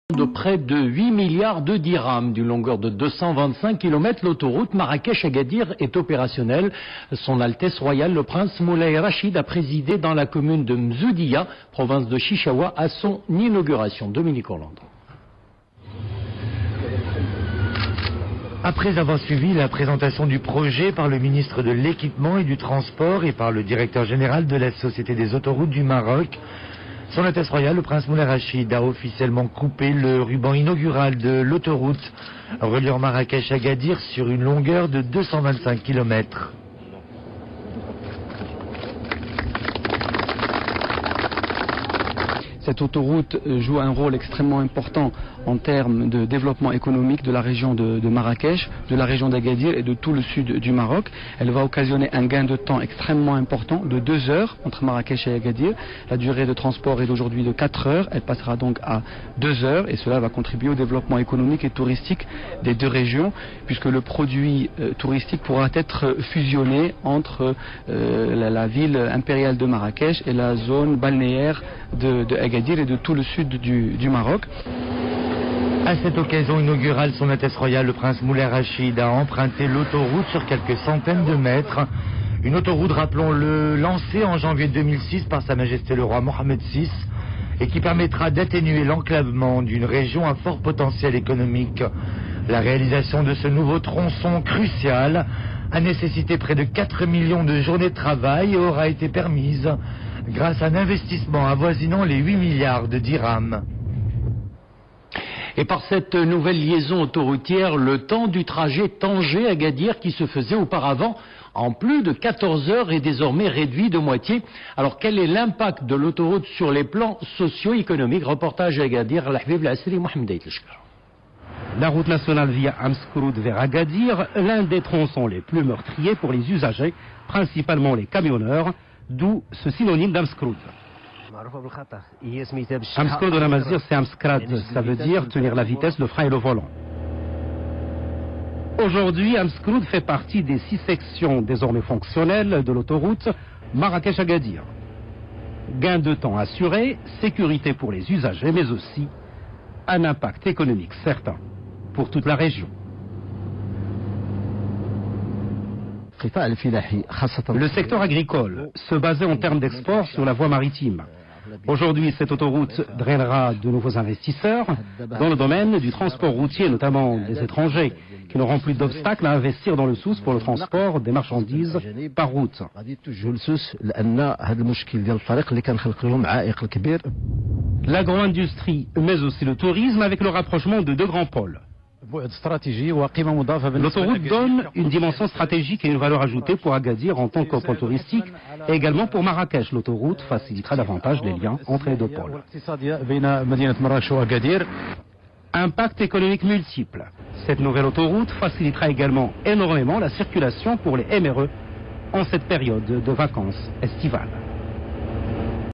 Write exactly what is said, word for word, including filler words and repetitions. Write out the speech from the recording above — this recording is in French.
De près de huit milliards de dirhams, d'une longueur de deux cent vingt-cinq kilomètres, l'autoroute Marrakech-Agadir est opérationnelle. Son Altesse Royale, le prince Moulay Rachid, a présidé dans la commune de Mzoudia, province de Chichaoua, à son inauguration. Dominique Orlando. Après avoir suivi la présentation du projet par le ministre de l'Équipement et du Transport et par le directeur général de la Société des autoroutes du Maroc, Son Altesse Royale, le prince Moulay Rachid, a officiellement coupé le ruban inaugural de l'autoroute reliant Marrakech à Agadir sur une longueur de deux cent vingt-cinq kilomètres. Cette autoroute joue un rôle extrêmement important en termes de développement économique de la région de, de Marrakech, de la région d'Agadir et de tout le sud du Maroc. Elle va occasionner un gain de temps extrêmement important de deux heures entre Marrakech et Agadir. La durée de transport est d'aujourd'hui de quatre heures. Elle passera donc à deux heures et cela va contribuer au développement économique et touristique des deux régions puisque le produit euh, touristique pourra être fusionné entre euh, la, la ville impériale de Marrakech et la zone balnéaire de, de Agadir et de tout le sud du, du Maroc. À cette occasion inaugurale, Son Altesse Royale, le prince Moulay Rachid, a emprunté l'autoroute sur quelques centaines de mètres. Une autoroute, rappelons-le, lancée en janvier deux mille six par Sa Majesté le roi Mohammed six et qui permettra d'atténuer l'enclavement d'une région à fort potentiel économique. La réalisation de ce nouveau tronçon crucial a nécessité près de quatre millions de journées de travail et aura été permise grâce à un investissement avoisinant les huit milliards de dirhams. Et par cette nouvelle liaison autoroutière, le temps du trajet Tanger-Agadir qui se faisait auparavant en plus de quatorze heures est désormais réduit de moitié. Alors quel est l'impact de l'autoroute sur les plans socio-économiques? Reportage à Agadir, Al-Habib Al-Asri, Mohamed Aïtlashkar. La route nationale via Amskroud vers Agadir, l'un des tronçons les plus meurtriers pour les usagers, principalement les camionneurs, d'où ce synonyme d'Amskroud. Amskroud en amazigh, c'est Amskrad, ça veut dire tenir la vitesse, le frein et le volant. Aujourd'hui, Amskroud fait partie des six sections désormais fonctionnelles de l'autoroute Marrakech-Agadir. Gain de temps assuré, sécurité pour les usagers, mais aussi un impact économique certain pour toute la région. Le secteur agricole se basait en termes d'export sur la voie maritime. Aujourd'hui, cette autoroute drainera de nouveaux investisseurs dans le domaine du transport routier, notamment des étrangers, qui n'auront plus d'obstacles à investir dans le Souss pour le transport des marchandises par route. L'agro-industrie, mais aussi le tourisme avec le rapprochement de deux grands pôles. L'autoroute donne une dimension stratégique et une valeur ajoutée pour Agadir en tant que pôle touristique et également pour Marrakech. L'autoroute facilitera davantage les liens entre les deux pôles. Impact économique multiple. Cette nouvelle autoroute facilitera également énormément la circulation pour les M R E en cette période de vacances estivales.